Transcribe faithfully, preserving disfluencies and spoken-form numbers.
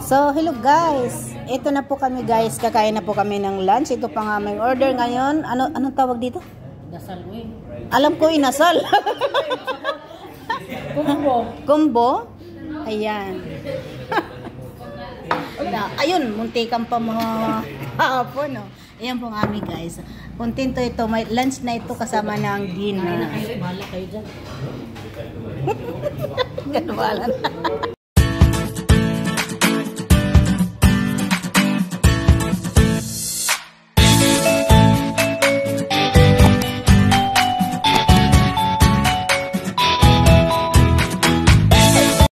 So, hello guys. Ito na po kami guys. Kakain na po kami ng lunch. Ito pa nga may order ngayon. Ano anong tawag dito? Dasal ko eh. Alam ko inasal. Kumbo. Kumbo? Ayan. Na, ayun, muntikan pa mga hapon, no? Ayan po nga kami guys. Kontento ito. May lunch na ito kasama ng dinner. Bahala kayo dyan. Ganwala na.